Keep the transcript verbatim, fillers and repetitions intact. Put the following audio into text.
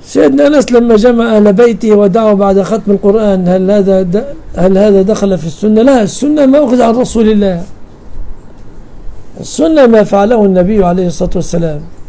سيدنا أنس لما جمع أهل بيته ودعوا بعد ختم القرآن، هل هذا هل هذا دخل في السنة؟ لا، السنة ما أخذ عن رسول الله، السنة ما فعله النبي عليه الصلاة والسلام.